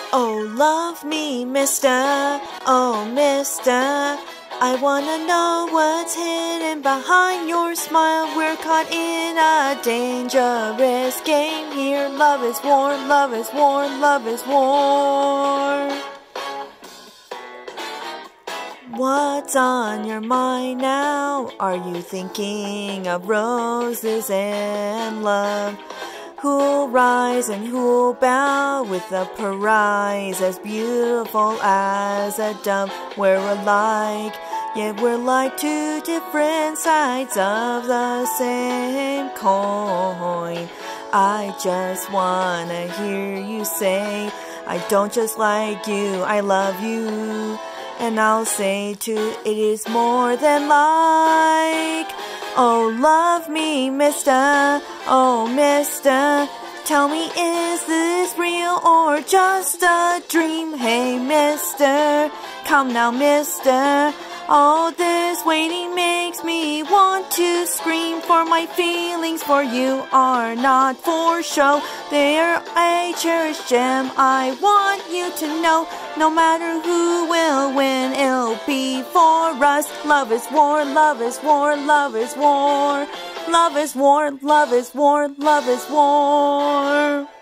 Oh, love me, mister, oh, mister. I wanna know what's hidden behind your smile. We're caught in a dangerous game here. Love is war, love is war, love is war. What's on your mind now? Are you thinking of roses and love? Who'll rise and who'll bow with a prize as beautiful as a dove? We're alike, yet we're like two different sides of the same coin. I just wanna hear you say, I don't just like you, I love you. And I'll say too, it is more than like. Oh, love me, mister, oh, mister. Tell me, is this real or just a dream? Hey, mister, come now, mister. All this waiting makes me want to scream, for my feelings for you are not for show. They're a cherished gem, I want you to know. No matter who will win, it'll be for us. Love is war, love is war, love is war. Love is war, love is war, love is war.